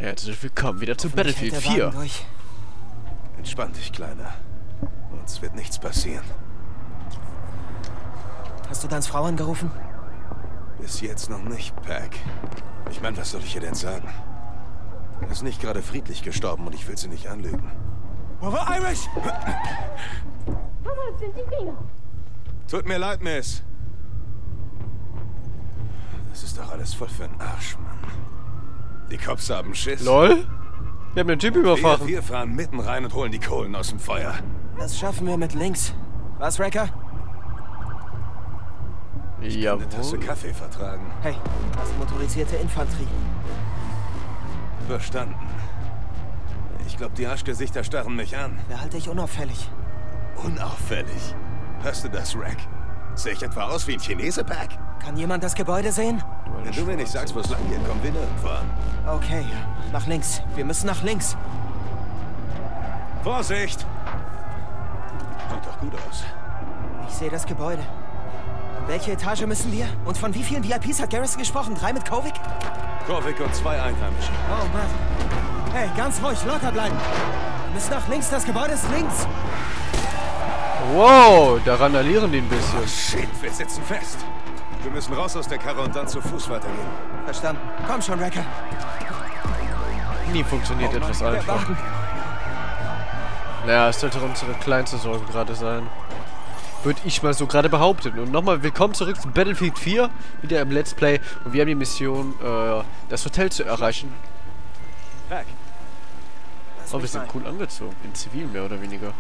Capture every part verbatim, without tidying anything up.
Herzlich willkommen wieder zu Battlefield vier. Entspann dich, Kleiner. Uns wird nichts passieren. Hast du Dans Frau angerufen? Bis jetzt noch nicht, Pack. Ich meine, was soll ich ihr denn sagen? Er ist nicht gerade friedlich gestorben und ich will sie nicht anlügen. Bravo Irish! Tut mir leid, Miss. Das ist doch alles voll für den Arsch, Mann. Die Cops haben Schiss. LOL? Wir haben den Typ überfahren. Wir, wir fahren mitten rein und holen die Kohlen aus dem Feuer. Das schaffen wir mit links. Was, Wrecker? Ja. Eine Tasse Kaffee vertragen. Hey, das ist motorisierte Infanterie. Verstanden. Ich glaube, die Arschgesichter starren mich an. Behalte ich unauffällig. Unauffällig? Hörst du das, Rack? Sehe ich etwa aus wie ein Chinese, Pack? Kann jemand das Gebäude sehen? Wenn du mir nicht sagst, wo es lang geht, kommen wir nirgendwo an. Okay, nach links. Wir müssen nach links. Vorsicht! Sieht doch gut aus. Ich sehe das Gebäude. Welche Etage müssen wir? Und von wie vielen V I Ps hat Garrison gesprochen? Drei mit Kovic? Kovic und zwei Einheimische. Oh Mann. Hey, ganz ruhig, locker bleiben. Wir müssen nach links, das Gebäude ist links. Wow, da randalieren die ein bisschen. Oh, shit, wir sitzen fest. Wir müssen raus aus der Karre und dann zu Fuß weitergehen. Verstanden. Komm schon, Wrecker. Nie funktioniert oh, etwas Mann, einfach. Naja, es sollte unsere kleinste Sorge gerade sein. Würde ich mal so gerade behaupten. Und nochmal willkommen zurück zu Battlefield vier. Wieder im Let's Play. Und wir haben die Mission, äh, das Hotel zu erreichen. Pack. Oh, wir sind cool angezogen. In Zivil mehr oder weniger.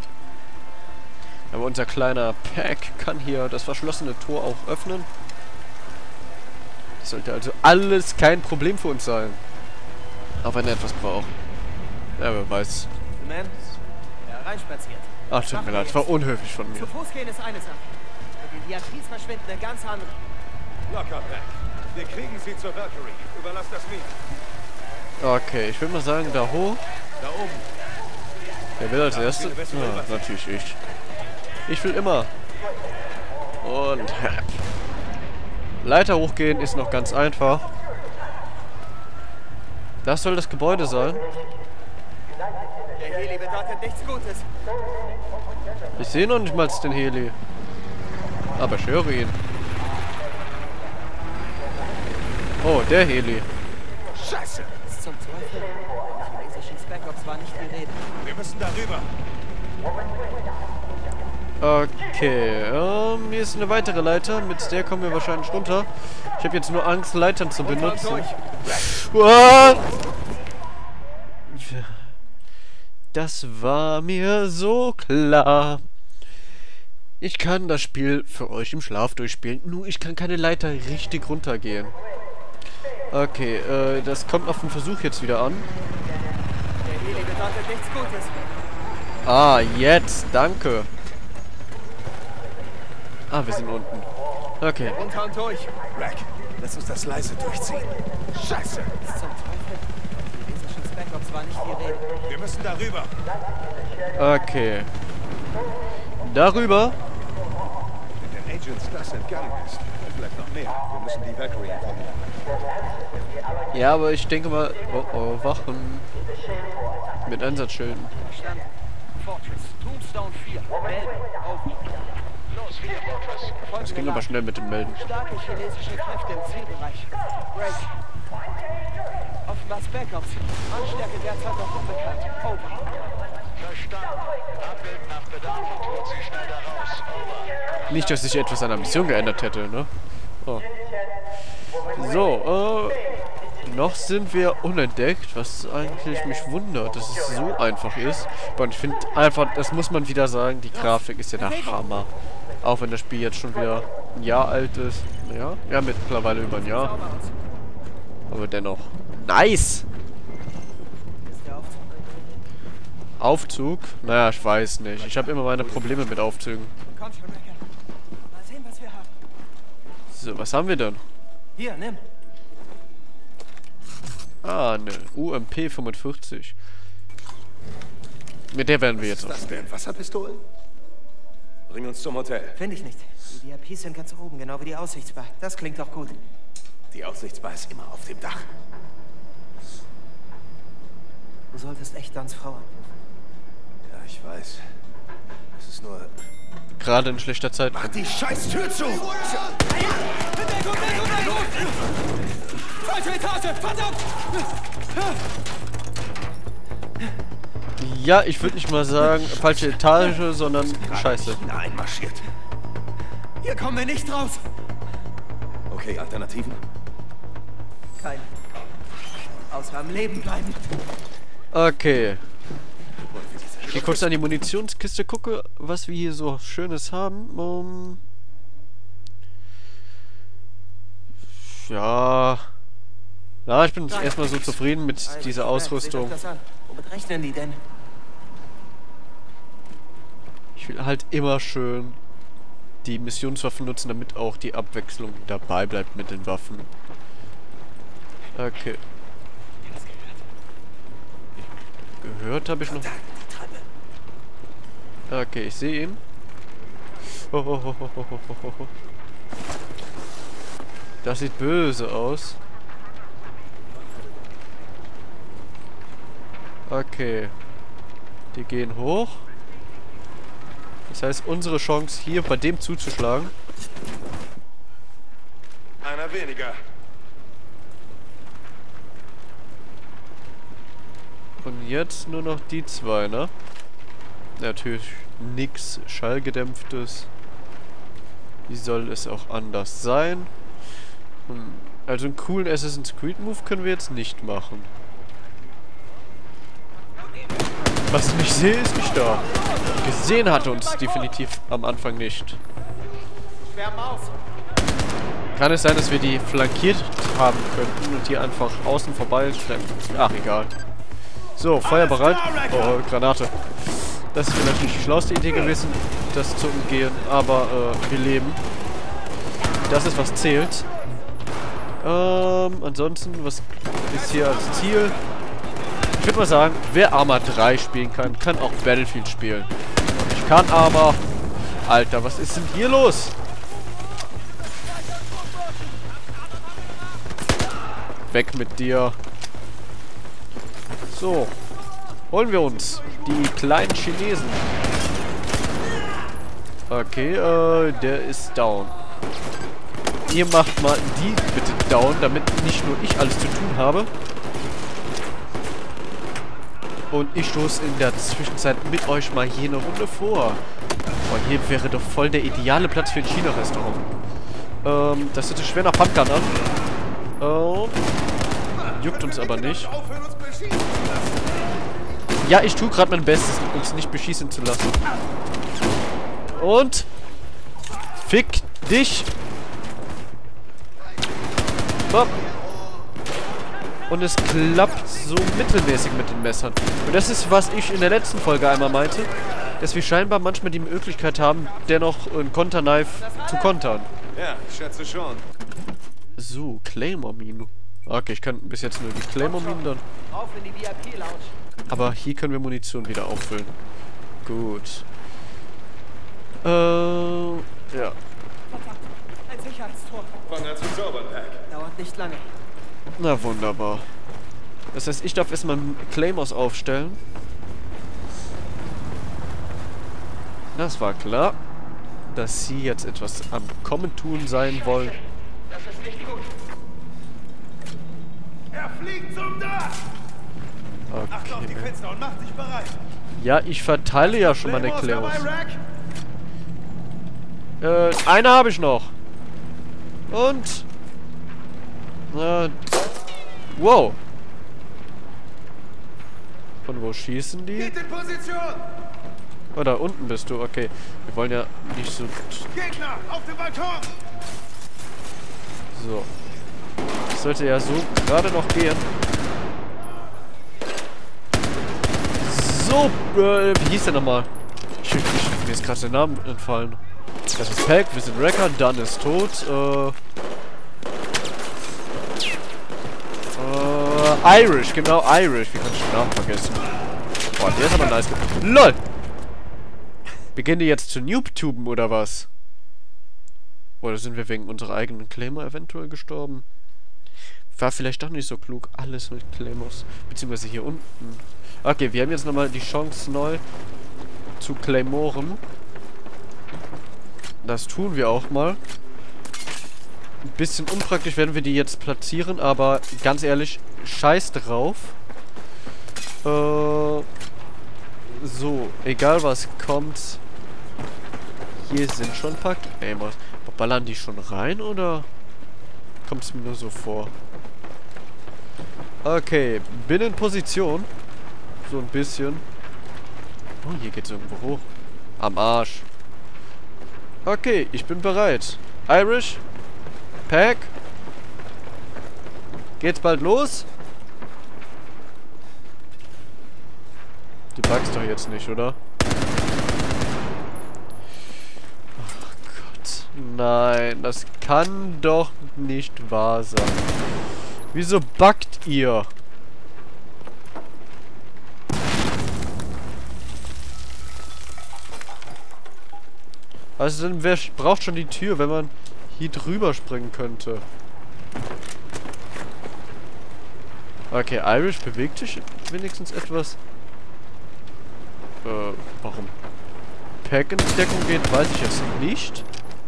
Aber unser kleiner Pack kann hier das verschlossene Tor auch öffnen. Das sollte also alles kein Problem für uns sein. Auch wenn er etwas braucht. Ja, wer weiß. Man, ja, reinspaziert. Ach, tut mir leid, das war unhöflich von mir. Zu Fuß gehen ist eine Sache. Mit den V I Ps verschwinden eine ganz andere. Locker, Pack. Wir kriegen sie zur Valkyrie. Überlass das mir. Okay, ich würde mal sagen, da hoch. Da oben. Wer will als erstes? Ja, natürlich ich. Ich will immer. Und hep. Leiter hochgehen ist noch ganz einfach. Das soll das Gebäude sein. Der Heli bedeutet nichts Gutes. Ich sehe noch nicht mal den Heli. Aber ich höre ihn. Oh, der Heli. Scheiße! Was zum Teufel? Von chinesischen Spec-Ops war nicht die Rede. Wir müssen darüber. Okay, ähm, hier ist eine weitere Leiter. Mit der kommen wir wahrscheinlich runter. Ich habe jetzt nur Angst, Leitern zu benutzen. What? Das war mir so klar. Ich kann das Spiel für euch im Schlaf durchspielen. Nur ich kann keine Leiter richtig runtergehen. Okay, äh, das kommt auf den Versuch jetzt wieder an. Der Heli bedeutet nichts Gutes. Ah, jetzt, danke. Ah, wir sind unten. Okay. Runter und durch. Rack, lass uns das leise durchziehen. Scheiße! Was zum Teufel? Die chinesischen Spec-Ops war nicht die Rede. Wir müssen darüber. Okay. Darüber. Wenn den Agents das entgangen ist, vielleicht noch mehr. Wir müssen die Valkyrie informieren. Ja, aber ich denke mal... Oh, oh, Wachen. Mit Einsatzschilden. Verstanden. Fortress, Tombstone vier. Melden. Over. Los, vier Fortress. Das ging aber schnell mit dem Melden. Starke chinesische Kräfte im Zielbereich. Break. Offenbar Spec-Ops. Anstärke derzeit noch unbekannt. Over. Verstanden. Abbild nach Bedarf und holt sie schnell da raus. Over. Nicht, dass sich etwas an der Mission geändert hätte, ne? Oh. So, äh... noch sind wir unentdeckt, was eigentlich mich wundert, dass es so einfach ist. Und ich finde einfach, das muss man wieder sagen, die Grafik ist ja der Hammer. Auch wenn das Spiel jetzt schon wieder ein Jahr alt ist. Ja, ja, mittlerweile über ein Jahr. Aber dennoch. Nice! Aufzug? Naja, ich weiß nicht. Ich habe immer meine Probleme mit Aufzügen. Komm schon, Wrecker. Mal sehen, was wir haben. So, was haben wir denn? Hier, nimm. Ah, eine U M P fünfundvierzig. Mit der werden wir jetzt Was noch. ist das denn? Wasserpistolen? Bring uns zum Hotel. Finde ich nicht. Die V I Ps sind ganz oben, genau wie die Aussichtsbar. Das klingt doch gut. Die Aussichtsbar ist immer auf dem Dach. Du solltest echt Dans Frau anrufen. Ja, ich weiß. Es ist nur... Gerade in schlechter Zeit. Mach die scheiß Tür zu! Falsche Etage! Verdammt! Ja, ich würde nicht mal sagen falsche Etage, sondern Scheiße. Einmarschiert. Hier kommen wir nicht raus! Okay, Alternativen? Keine. Außer am Leben bleiben. Okay. Ich gehe kurz an die Munitionskiste, gucke, was wir hier so Schönes haben. Um ja. Ja, ich bin erstmal so zufrieden mit dieser Ausrüstung. Womit rechnen die denn? Ich will halt immer schön die Missionswaffen nutzen, damit auch die Abwechslung dabei bleibt mit den Waffen. Okay. Gehört habe ich noch. Okay, ich sehe ihn. Oh, oh, oh, oh, oh, oh, oh. Das sieht böse aus. Okay. Die gehen hoch. Das heißt, unsere Chance hier bei dem zuzuschlagen. Einer weniger. Und jetzt nur noch die zwei, ne? Natürlich nix Schallgedämpftes. Wie soll es auch anders sein? Hm, also einen coolen Assassin's Creed Move können wir jetzt nicht machen. Was ich nicht sehe, ist nicht da. Gesehen hat uns definitiv am Anfang nicht. Kann es sein, dass wir die flankiert haben könnten und die einfach außen vorbei schleppen? Ach, egal. So, Feuer bereit. Oh, Granate. Das ist vielleicht nicht die schlauste Idee gewesen, das zu umgehen, aber äh, wir leben. Das ist, was zählt. Ähm, ansonsten, was ist hier als Ziel? Ich würde mal sagen, wer Arma drei spielen kann, kann auch Battlefield spielen. Und ich kann aber... Alter, was ist denn hier los? Weg mit dir. So. Holen wir uns die kleinen Chinesen. Okay, äh, der ist down. Ihr macht mal die bitte down, damit nicht nur ich alles zu tun habe. Und ich stoße in der Zwischenzeit mit euch mal hier eine Runde vor. Und hier wäre doch voll der ideale Platz für ein China-Restaurant. Ähm, das hört sich schwer nach Pumpgun an. Ähm, juckt uns aber nicht. Ja, ich tue gerade mein Bestes, uns nicht beschießen zu lassen. Und... Fick dich! Bop. Und es klappt so mittelmäßig mit den Messern. Und das ist, was ich in der letzten Folge einmal meinte, dass wir scheinbar manchmal die Möglichkeit haben, dennoch ein Konterknife zu kontern. Ja, ich schätze schon. So, Claymore-Mine. Okay, ich kann bis jetzt nur die Claymore-Mine dann. Auf in die V I P-Lounge. Aber hier können wir Munition wieder auffüllen. Gut. Äh, ja. Ein Sicherheitstor. Fang an zu zaubern, Pack. Dauert nicht lange. Na wunderbar. Das heißt, ich darf erstmal Claymores aufstellen. Das war klar, dass sie jetzt etwas am Kommen tun sein wollen. Das ist nicht gut. Er fliegt zum Dach! Achte auf die Okay. Fenster und mach dich bereit. Ja, ich verteile ja schon meine Claymores Claymores. dabei, Rack? Äh, eine habe ich noch. Und... Äh, wow. Von wo schießen die? Geht in Position! Oh, da unten bist du. Okay. Wir wollen ja nicht so... Gegner, auf dem Balkon! So. Das sollte ja so gerade noch gehen. So, äh, wie hieß der nochmal? Ich, ich, mir ist gerade der Name entfallen. Das ist Pack, wir sind Wrecker, Dunn ist tot, äh... Äh, Irish, genau, Irish. Wie kann ich den Namen vergessen? Boah, der ist aber nice. LOL! Beginnen die jetzt zu Noob-Tuben, oder was? Oder sind wir wegen unserer eigenen Claymore eventuell gestorben? War vielleicht doch nicht so klug, alles mit Claymores. Beziehungsweise hier unten Okay, wir haben jetzt nochmal die Chance neu zu Claymoren. Das tun wir auch mal. Ein bisschen unpraktisch werden wir die jetzt platzieren, aber ganz ehrlich, scheiß drauf. Äh, so, egal was kommt. Hier sind schon ein paar Claymores. Ballern die schon rein oder kommt es mir nur so vor? Okay, bin in Position. So ein bisschen. Oh, hier geht's irgendwo hoch. Am Arsch. Okay, ich bin bereit. Irish? Pack? Geht's bald los? Du packst doch jetzt nicht, oder? Ach Gott. Nein, das kann doch nicht wahr sein. Wieso buggt ihr? Also dann wer braucht schon die Tür, wenn man hier drüber springen könnte. Okay, Irish bewegt sich wenigstens etwas. Äh, warum Pack in Deckung geht, weiß ich jetzt nicht.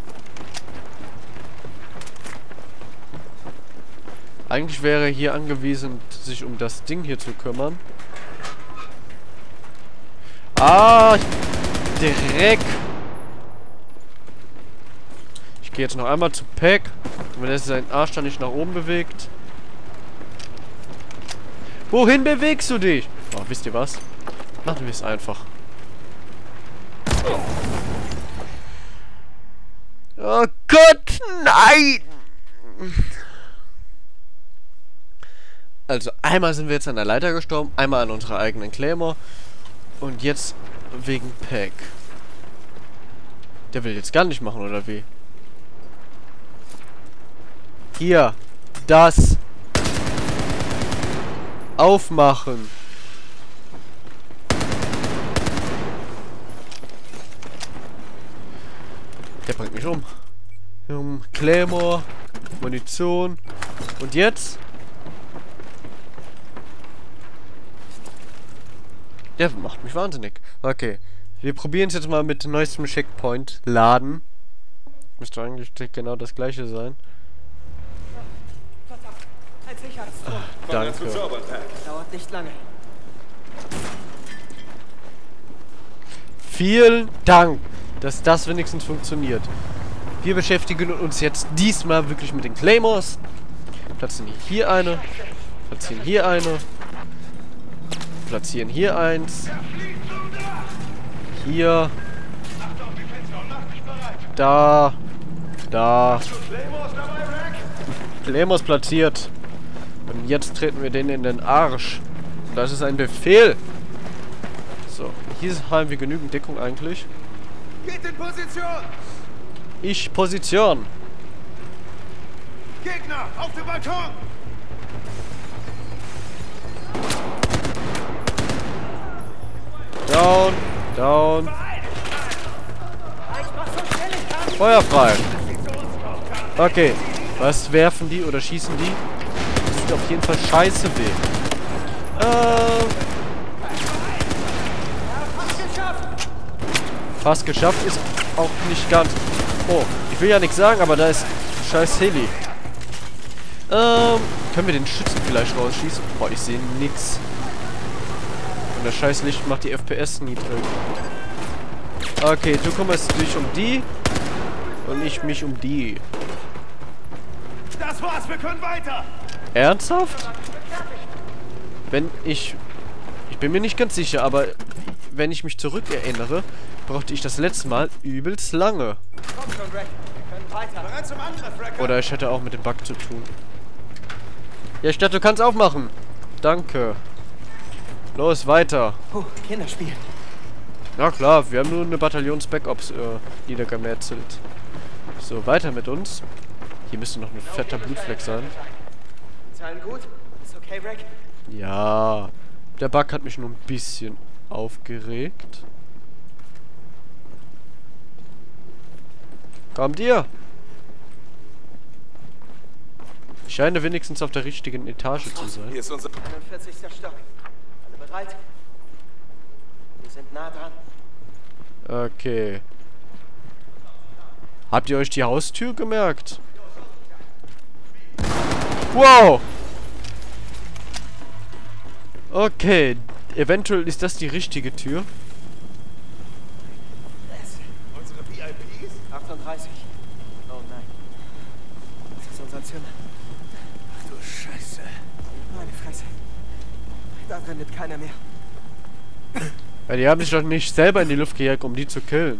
Eigentlich wäre er hier angewiesen, sich um das Ding hier zu kümmern. Ah, Dreck. Ich gehe jetzt noch einmal zu Pack. Und wenn er seinen Arsch dann nicht nach oben bewegt. Wohin bewegst du dich? Oh, wisst ihr was? Machen wir es einfach. Oh Gott, nein! Also einmal sind wir jetzt an der Leiter gestorben, einmal an unserer eigenen Claymore. Und jetzt wegen Pack. Der will jetzt gar nicht machen, oder wie? Hier. Das. Aufmachen. Der bringt mich um. Um Claymore. Munition. Und jetzt? Der macht mich wahnsinnig. Okay. Wir probieren es jetzt mal mit neuestem Checkpoint. Laden. Müsste eigentlich genau das gleiche sein. Ein Sicherheitstor. Ach, danke. Dauert nicht lange. Vielen Dank, dass das wenigstens funktioniert. Wir beschäftigen uns jetzt diesmal wirklich mit den Claymores. Platzieren hier eine. Platzieren hier eine. Platzieren hier eins. Hier. Da. Da. Claymores platziert. Und jetzt treten wir den in den Arsch. Und das ist ein Befehl. So, hier haben wir genügend Deckung eigentlich. Geht in Position! Ich Position. Gegner, auf dem Balkon! Down, down. Feuer frei. Okay, was werfen die oder schießen die? Das tut auf jeden Fall scheiße weh. Ähm. Fast geschafft ist auch nicht ganz. Oh, ich will ja nichts sagen, aber da ist scheiß Heli. Ähm, können wir den Schützen vielleicht rausschießen? Boah, ich sehe nix. Und das scheiß Licht macht die F P S niedrig. Okay, du kümmerst dich um die. Und ich mich um die. Das war's, wir können weiter! Ernsthaft? Wenn ich... Ich bin mir nicht ganz sicher, aber wenn ich mich zurückerinnere, brauchte ich das letzte Mal übelst lange. Komm schon, Rack. Wir können weiter. Bereit zum Angriff, Wrecker! Oder ich hätte auch mit dem Bug zu tun. Ja, ich dachte, du kannst aufmachen. Danke. Los, weiter. Puh, Kinderspiel. Ja klar, wir haben nur eine Bataillons-Backups äh, niedergemetzelt. So, weiter mit uns. Hier müsste noch ein fetter Blutfleck sein. Zahlen gut? Ist okay, Rack? Ja. Der Bug hat mich nur ein bisschen aufgeregt. Kommt ihr? Ich scheine wenigstens auf der richtigen Etage zu sein. Hier ist unser... einundvierzigster Stock. Alle bereit? Wir sind nah dran. Okay. Habt ihr euch die Haustür gemerkt? Wow! Okay. Eventuell ist das die richtige Tür. Unsere V I Ps? achtunddreißig. Oh nein. Das ist unser Zimmer. Ach du Scheiße. Meine Fresse. Da drin lebt keiner mehr. Ja, die haben sich doch nicht selber in die Luft gejagt, um die zu killen.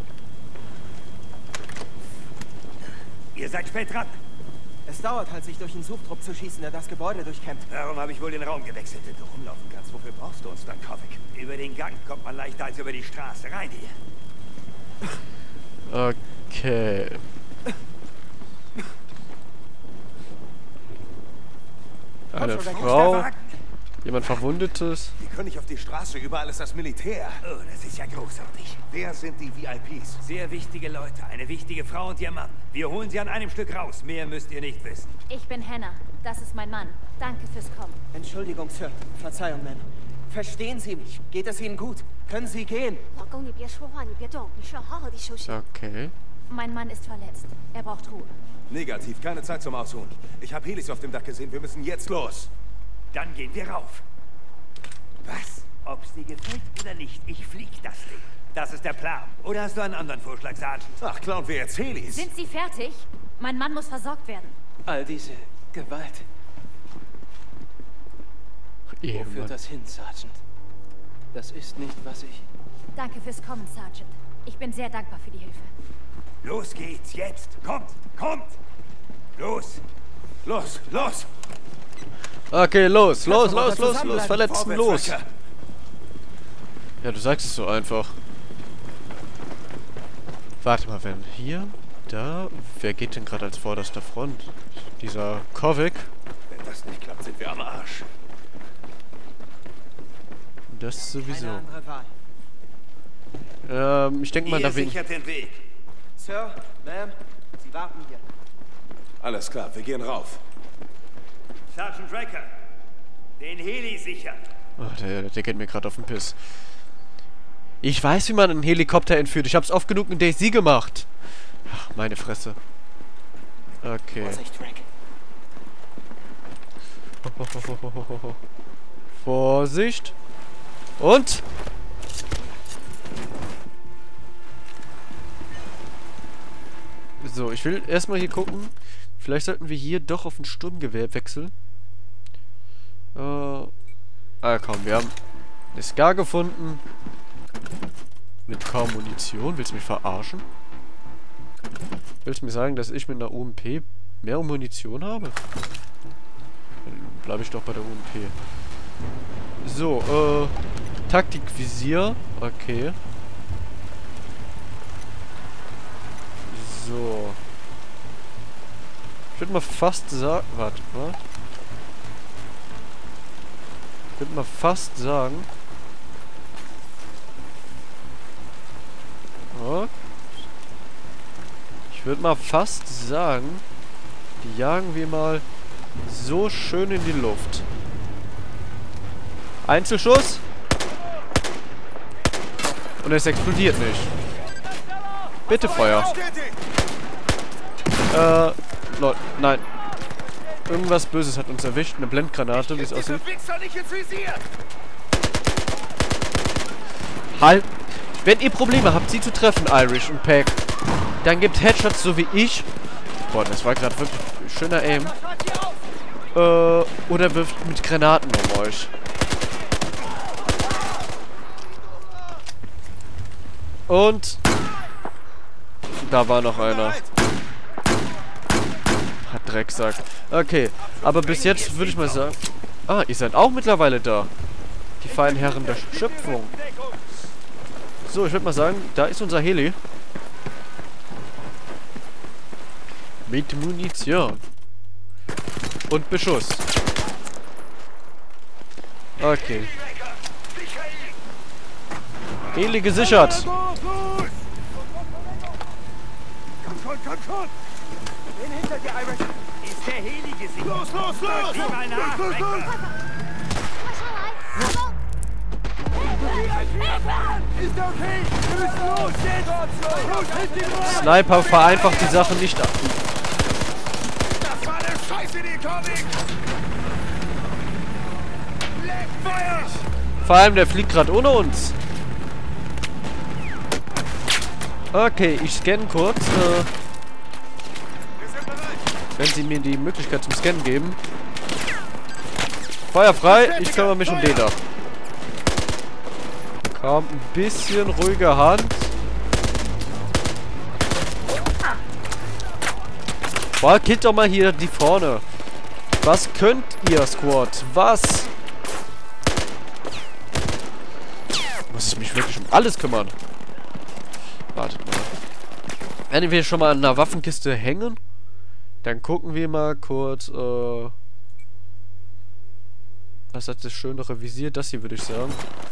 Ihr seid spät dran. Es dauert halt, sich durch einen Suchtrupp zu schießen, der das Gebäude durchkämmt. Darum habe ich wohl den Raum gewechselt. Wenn du rumlaufen kannst, wofür brauchst du uns dann, Kovic? Über den Gang kommt man leichter als über die Straße. Rein hier. Okay. Eine Frau. Jemand Verwundetes. Wir können nicht auf die Straße, überall ist das Militär. Oh, das ist ja großartig. Wer sind die V I Ps? Sehr wichtige Leute. Eine wichtige Frau und ihr Mann. Wir holen sie an einem Stück raus. Mehr müsst ihr nicht wissen. Ich bin Hannah. Das ist mein Mann. Danke fürs Kommen. Entschuldigung, Sir. Verzeihung, Ma'am. Verstehen Sie mich? Geht es Ihnen gut? Können Sie gehen? 老公，你别说话，你别动，你需要好好地休息。 Okay. Mein Mann ist verletzt. Er braucht Ruhe. Negativ, keine Zeit zum Ausruhen. Ich habe Helis auf dem Dach gesehen, wir müssen jetzt los. Dann gehen wir rauf. Was? Ob's dir gefällt oder nicht, ich flieg das Ding. Das ist der Plan. Oder hast du einen anderen Vorschlag, Sergeant? Ach, klauen wir jetzt Helis? Sind Sie fertig? Mein Mann muss versorgt werden. All diese Gewalt. Wo führt Ehemann. das hin, Sergeant? Das ist nicht, was ich... Danke fürs Kommen, Sergeant. Ich bin sehr dankbar für die Hilfe. Los geht's, jetzt. Kommt, kommt. Los. Los, los! Okay, los, los, wir mal los, da los, los, zusammenbleiben. Verletzten, los. Vorwärts, Wacker. Ja, du sagst es so einfach. Warte mal, wenn hier, da, wer geht denn gerade als vorderster Front? Dieser Kovic. Wenn das nicht klappt, sind wir am Arsch. Das sowieso. Keine andere Wahl. Ähm, ich denke mal, Ihr da wegen... sichert den Weg. Sir, Ma'am, Sie warten hier. Alles klar, wir gehen rauf. Sergeant Draker, den Heli sichern. Ach, der, der geht mir gerade auf den Piss. Ich weiß, wie man einen Helikopter entführt. Ich hab's oft genug in Daisy gemacht. Ach, meine Fresse. Okay. Vorsicht, Frank. Vorsicht. Und? So, ich will erstmal hier gucken. Vielleicht sollten wir hier doch auf ein Sturmgewehr wechseln. Äh. Ah, komm, wir haben eine Scar gefunden. Mit kaum Munition. Willst du mich verarschen? Willst du mir sagen, dass ich mit einer U M P mehr Munition habe? Dann bleibe ich doch bei der U M P. So, äh. Taktikvisier. Okay. So. Ich würde mal fast sagen... Warte mal. Ich würde mal fast sagen... Oh. Ich würde mal fast sagen... Die jagen wir mal so schön in die Luft. Einzelschuss. Und es explodiert nicht. Bitte Feuer. Äh, Leute, nein. Irgendwas Böses hat uns erwischt. Eine Blendgranate, wie es aussieht. Halt. Wenn ihr Probleme habt, sie zu treffen, Irish und Pack, dann gebt Headshots so wie ich. Boah, das war gerade wirklich schöner Aim. Äh, oder wirft mit Granaten um euch. Und da war noch einer. Hat Drecksack. Okay, aber bis jetzt würde ich mal sagen... Ah, ihr seid auch mittlerweile da. Die feinen Herren der Schöpfung. So, ich würde mal sagen, da ist unser Heli. Mit Munition. Und Beschuss. Okay. Heli gesichert. Komm schon, komm schon. Den hinter dir, Irish. Ist der Heli gesichert? Los, los, los! Sieh mal nach, Draker. Ist okay! Wir müssen los! Jetzt! Los, hilf ihm los! Sniper vereinfacht die Sache nicht ab. Das war eine Scheiße, die Comic! Leg Feuer! Vor allem, der fliegt gerade ohne uns. Okay, ich scanne kurz. Äh, wenn sie mir die Möglichkeit zum Scannen geben. Feuer frei, ich kümmere mich um den da. Komm, ein bisschen ruhige Hand. Boah, killt doch mal hier die vorne. Was könnt ihr, Squad? Was? Muss ich mich wirklich um alles kümmern? Wartet mal. Wenn wir schon mal an einer Waffenkiste hängen, dann gucken wir mal kurz, äh... was hat das schönere Visier? Das hier, würde ich sagen.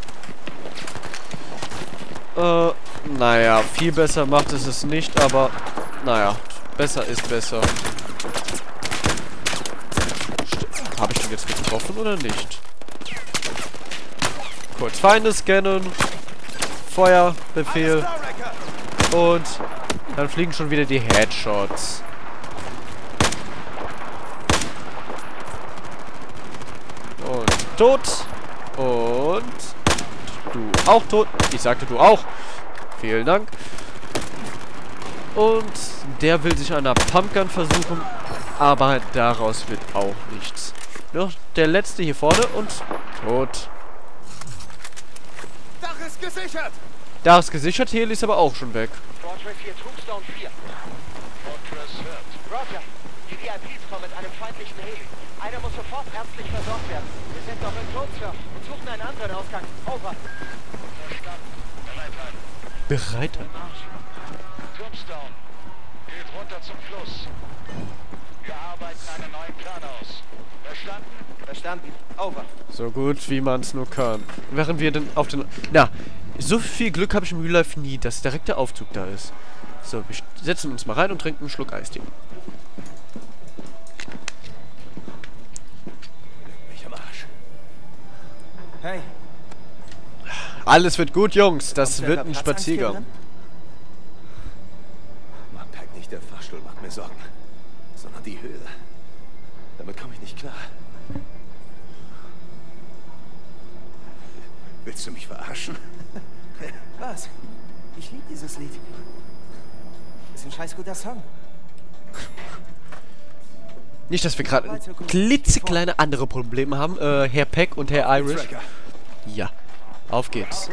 Äh, naja, viel besser macht es es nicht, aber... Naja, besser ist besser. Habe ich den jetzt getroffen oder nicht? Kurz Feinde scannen. Feuerbefehl. Und dann fliegen schon wieder die Headshots. Und tot. Und du auch tot. Ich sagte du auch. Vielen Dank. Und der will sich an einer Pumpgun versuchen. Aber daraus wird auch nichts. Noch der letzte hier vorne und tot. Dach ist gesichert! Da ist gesichert, Heli ist aber auch schon weg. Fortress hier, Tombstone vier. Fortress hört. Roger. Die V I Ps kommen mit einem feindlichen Heli. Einer muss sofort ärztlich versorgt werden. Wir sind noch in Todessurf und suchen einen anderen Ausgang. Over. Verstanden. Bereit halten. Bereit? Tombstone. Geht runter zum Fluss. Wir arbeiten einen neuen Plan aus. Verstanden? Verstanden. Over. So gut, wie man es nur kann. Während wir denn auf den... Na, so viel Glück habe ich im Real Life nie, dass direkt der Aufzug da ist. So, wir setzen uns mal rein und trinken einen Schluck Eistee. Mich am Arsch. Hey. Alles wird gut, Jungs. Das Kommt wird der ein Platzangst hier Spaziergang. drin? Mann, Pack, nicht der Fahrstuhl macht mir Sorgen. Sondern die Höhe. Damit komme ich nicht klar. Willst du mich verarschen? Was? Ich liebe dieses Lied. Ist ein scheiß guter Song. Nicht, dass wir gerade ein klitzekleine andere Probleme haben. Äh, Herr Peck und Herr Irish. Tracker. Ja, auf geht's.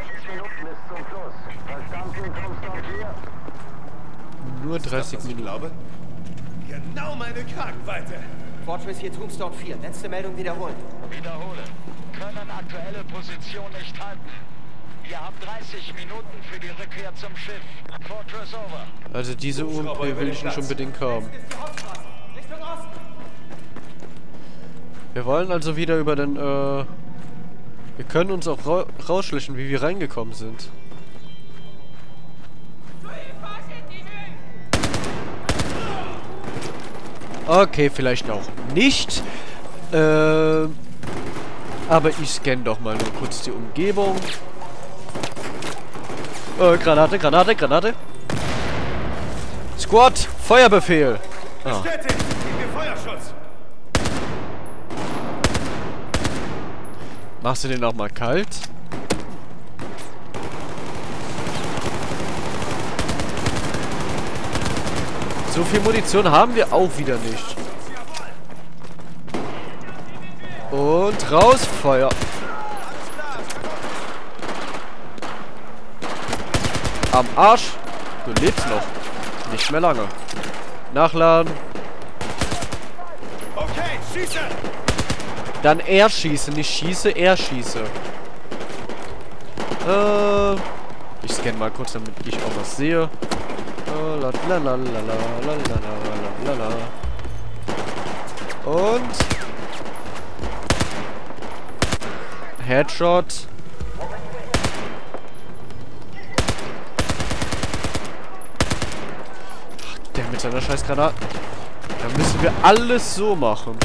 Nur dreißig Was ich Minuten. glaube? Genau meine Kragenweite. Fortress hier, Tombstone vier. Letzte Meldung wiederholen. Wiederhole. Können aktuelle Position nicht halten. Ihr habt dreißig Minuten für die Rückkehr zum Schiff. Fortress over. Also diese U M P will ich nicht unbedingt haben. Richtung Osten. Wir wollen also wieder über den, äh... wir können uns auch ra rausschlichen, wie wir reingekommen sind. Okay, vielleicht auch nicht. Äh... Aber ich scanne doch mal nur kurz die Umgebung. Äh, Granate, Granate, Granate. Squad, Feuerbefehl. Ah. Bestätigt! Gegen den Feuerschutz! Machst du den auch mal kalt? So viel Munition haben wir auch wieder nicht. Und raus, Feuer. Am Arsch. Du lebst noch. Nicht mehr lange. Nachladen. Okay, schieße! Dann er schieße, nicht schieße, er schieße. Äh, ich scanne mal kurz, damit ich auch was sehe. Äh, la, la, la, la, la, la, la, la, la. Und Headshot. Ach, der mit seiner scheiß Granate. Da müssen wir alles so machen.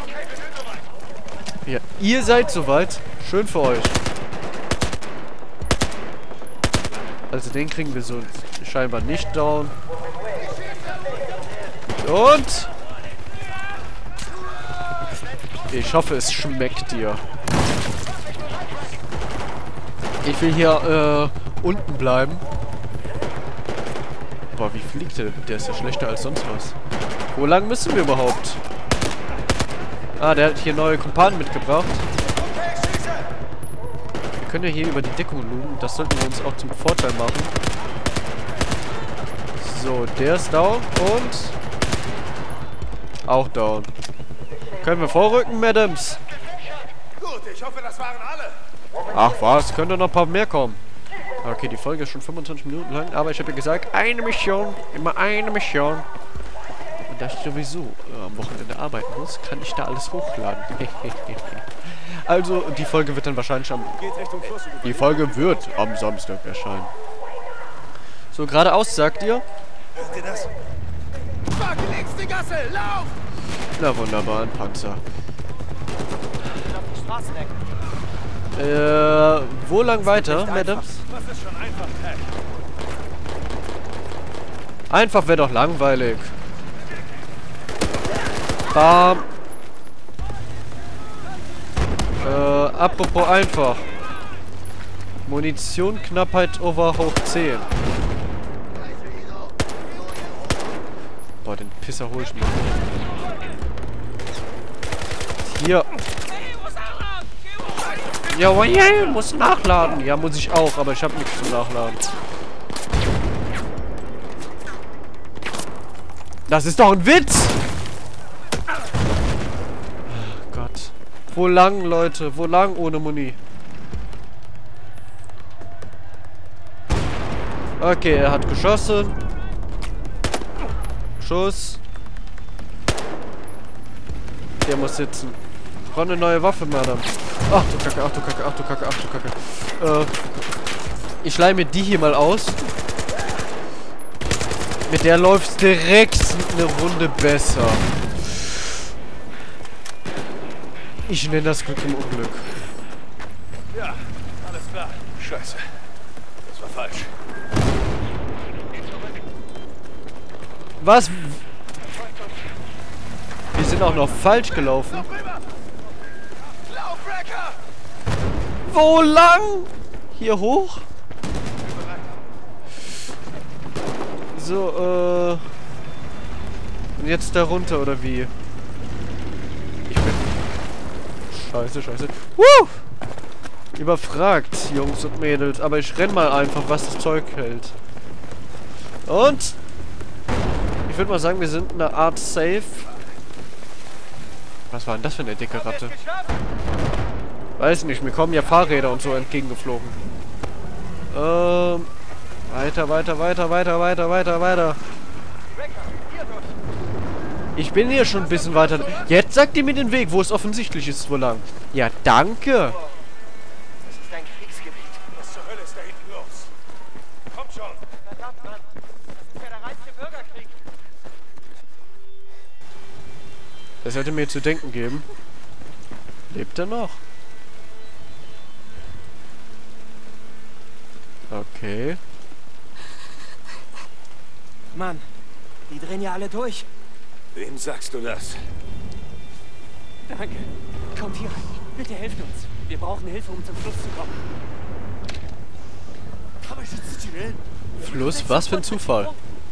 Ja, ihr seid soweit. Schön für euch. Also den kriegen wir so scheinbar nicht down. Und... Ich hoffe, es schmeckt dir. Ich will hier äh, unten bleiben. Boah, wie fliegt der? Der ist ja schlechter als sonst was. Wo lang müssen wir überhaupt? Ah, der hat hier neue Kumpanen mitgebracht. Wir können ja hier über die Deckung lugen. Das sollten wir uns auch zum Vorteil machen. So, der ist down und... auch down. Können wir vorrücken, Madams? Gut, ich hoffe, das waren alle. Ach was, könnte noch ein paar mehr kommen. Okay, die Folge ist schon fünfundzwanzig Minuten lang, aber ich habe ja gesagt, eine Mission, immer eine Mission. Und da ich sowieso äh, am Wochenende arbeiten muss, kann ich da alles hochladen. Also, die Folge wird dann wahrscheinlich am... Die Folge wird am Samstag erscheinen. So, geradeaus, sagt ihr? Hört ihr das? Fuck, links die Gasse, lauf! Na wunderbar, ein Panzer. Die Straßenecke. Äh, wo lang weiter, Madams? Das ist schon einfach, Pack. Einfach wäre doch langweilig. Bam. Äh, apropos einfach. Munition, Knappheit over hoch zehn. Boah, den Pisser hol ich mir. Hier. Ja, oh yeah, muss nachladen. Ja, muss ich auch, aber ich habe nichts zum Nachladen. Das ist doch ein Witz! Oh Gott. Wo lang, Leute? Wo lang ohne Muni? Okay, er hat geschossen. Schuss. Der muss sitzen. Ich brauche eine neue Waffe, Madame. Ach du Kacke, ach du Kacke, ach du Kacke, ach du Kacke. Äh, ich leih mir die hier mal aus. Mit der läuft's direkt eine Runde besser. Ich nenne das Glück im Unglück. Ja, alles klar. Scheiße. Das war falsch. Was? Wir sind auch noch falsch gelaufen. Wo lang? Hier hoch? So, äh... und jetzt da runter, oder wie? Ich bin... Scheiße, scheiße. Woo! Überfragt, Jungs und Mädels. Aber ich renn mal einfach, was das Zeug hält. Und... ich würde mal sagen, wir sind eine Art safe. Was war denn das für eine dicke Ratte? Weiß nicht, mir kommen ja Fahrräder und so entgegengeflogen. Ähm... Weiter, weiter, weiter, weiter, weiter, weiter, weiter. Ich bin hier schon ein bisschen weiter. Jetzt sagt ihr mir den Weg, wo es offensichtlich ist, wo lang. Ja, danke. Das ist ein Kriegsgebiet. Was zur Hölle ist da hinten los? Kommt schon. Verdammt, Mann. Das ist ja der reinste Bürgerkrieg. Das hätte mir zu denken geben. Lebt er noch? Okay. Mann, die drehen ja alle durch. Wem sagst du das? Danke. Kommt hier rein. Bitte helft uns. Wir brauchen Hilfe, um zum Fluss zu kommen. Fluss? Was für ein Zufall.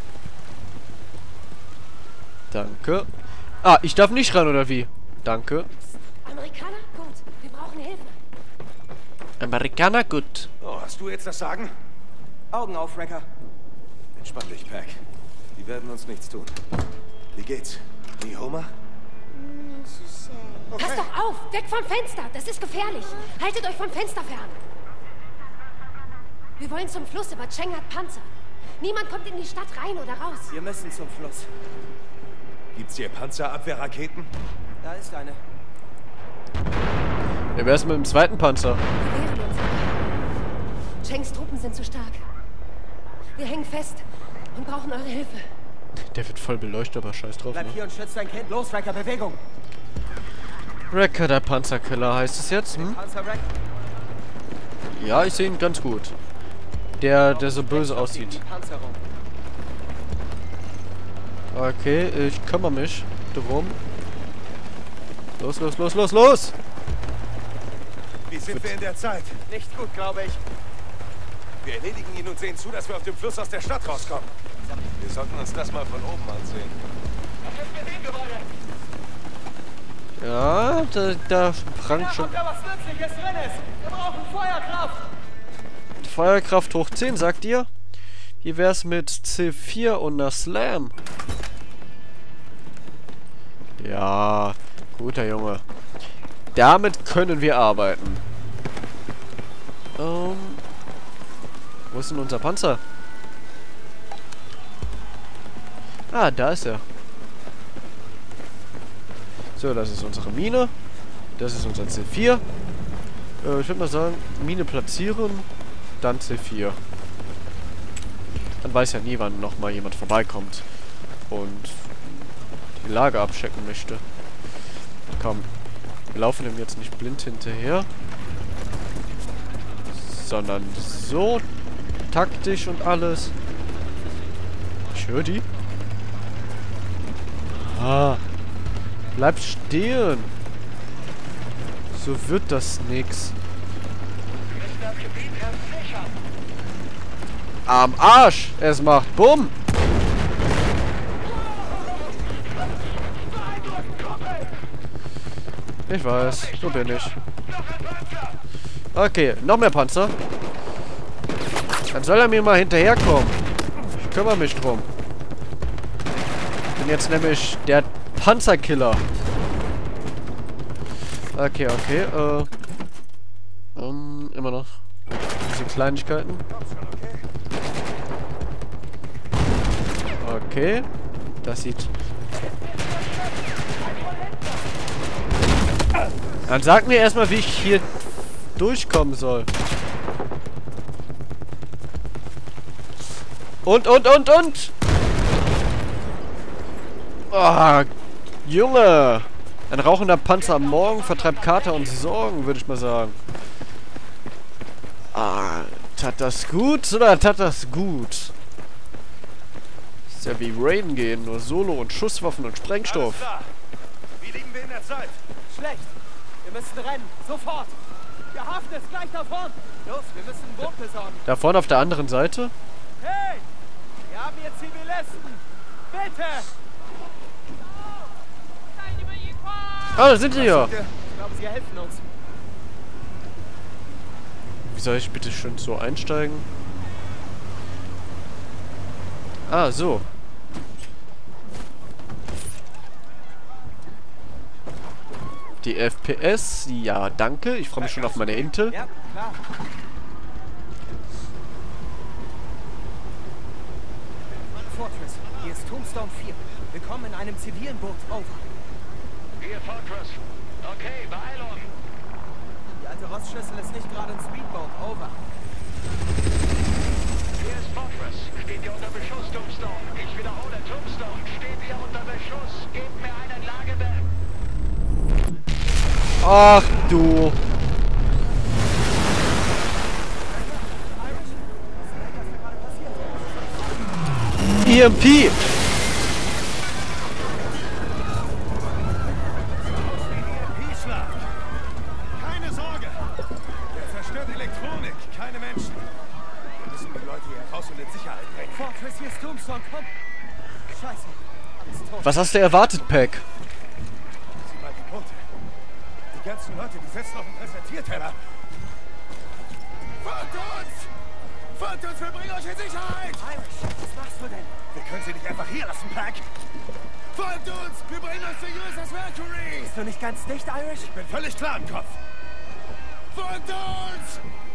Danke. Ah, ich darf nicht ran, oder wie? Danke. Amerikaner? Gut. Wir brauchen Hilfe. Amerikaner? Gut. Oh, hast du jetzt das Sagen? Augen auf, Wrecker. Entspann dich, Pack. Die werden uns nichts tun. Wie geht's? Die Homer? Passt doch auf! Weg vom Fenster! Das ist gefährlich! Haltet euch vom Fenster fern! Wir wollen zum Fluss, aber Cheng hat Panzer. Niemand kommt in die Stadt rein oder raus. Wir müssen zum Fluss. Gibt's hier Panzerabwehrraketen? Da ist eine. Ja, wer ist mit dem zweiten Panzer? Wir wehren uns. Chengs Truppen sind zu stark. Wir hängen fest und brauchen eure Hilfe. Der wird voll beleuchtet, aber scheiß drauf. Bleib Ne? hier und schützt dein Kind. Los, Wrecker, Bewegung. Wrecker, der Panzerkiller heißt es jetzt, hm? Panzer Wreck. Ja, ich sehe ihn ganz gut. Der, der so böse aussieht. Panzerung. Okay, ich kümmere mich drum. Los, los, los, los, los! Wie sind wir in der Zeit? Nicht gut, glaube ich. Wir erledigen ihn und sehen zu, dass wir auf dem Fluss aus der Stadt rauskommen. Wir sollten uns das mal von oben ansehen. Ja, da, da prangt schon. Da was Nützliches drin ist. Wir brauchen Feuerkraft. Feuerkraft hoch zehn, sagt ihr? Wie wär's mit C vier und einer Slam? Ja, guter Junge. Damit können wir arbeiten. Ähm, wo ist denn unser Panzer? Ah, da ist er. So, das ist unsere Mine. Das ist unser C vier. Äh, ich würde mal sagen, Mine platzieren, dann C vier. Man weiß ja nie, wann nochmal jemand vorbeikommt und die Lage abchecken möchte. Komm, wir laufen dem jetzt nicht blind hinterher, sondern so taktisch und alles. Ich höre die. Ah. Bleib stehen. So wird das nix. Am Arsch. Es macht Bumm. Ich weiß. So bin ich. Okay, noch mehr Panzer. Dann soll er mir mal hinterherkommen. Ich kümmere mich drum. Bin jetzt nämlich der Panzerkiller. Okay, okay, äh. Um, immer noch. Diese Kleinigkeiten. Okay. Das sieht. Dann sag mir erstmal, wie ich hier durchkommen soll. Und, und, und, und! Oh, Junge! Ein rauchender Panzer am Morgen vertreibt Kater und Sorgen, würde ich mal sagen. Ah, tat das gut oder tat das gut? Ist ja wie Raiden gehen, nur Solo und Schusswaffen und Sprengstoff. Wie liegen wir in der Zeit? Schlecht. Wir müssen rennen. Sofort. Der Hafen ist gleich da vorn. Los, wir müssen ein Boot besorgen. Da vorne auf der anderen Seite? Hey! Wir haben hier Zivilisten. Bitte! Ah, da sind sie ja. Ich glaube, sie helfen uns. Wie soll ich bitte schön so einsteigen? Ah, so. Die F P S, ja, danke. Ich freue mich schon auf meine Intel. Ja, klar. Fortress, hier ist Tombstone vier. Willkommen in einem zivilen Boot. Over. Hier Fortress. Okay, Beeilung. Die alte Rostschüssel ist nicht gerade ein Speedboat. Over. Hier ist Fortress. Steht ihr unter Beschuss, Tombstone? Ich wiederhole, Tombstone. Steht ihr unter Beschuss? Gebt mir einen Lagebell. Ach du. E M P. Keine Sorge! Der zerstört Elektronik, keine Menschen. Wir müssen die Leute hier raus und in Sicherheit bringen. Fortress, hier ist Tombstone. Komm. Scheiße. Alles tot. Was hast du erwartet, Pack? Sieh mal die Boote. Die ganzen Leute, die sitzen auf dem Präsentierteller. Folgt uns! Folgt uns, wir bringen euch in Sicherheit! Irish, was machst du denn? Wir können sie nicht einfach hier lassen, Pack. Folgt uns! Wir bringen uns zur U S S Mercury! Bist du nicht ganz dicht, Irish? Ich bin völlig klar im Kopf. Folgt uns!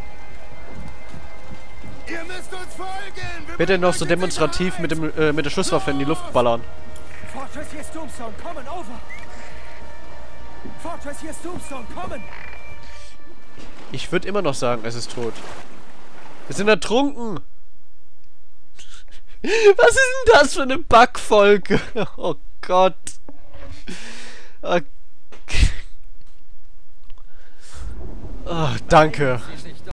Ihr müsst uns folgen! Wir Bitte bringen noch euch so in demonstrativ Sicherheit! mit, dem, äh, mit der Schusswaffe in die Luft ballern. Fortress, hier ist Tombstone. Kommen, over. Fortress, hier ist Tombstone. Kommen. Ich würde immer noch sagen, es ist tot. Wir sind ertrunken. Was ist denn das für eine Bugfolge? Oh Gott. Okay. Oh, danke.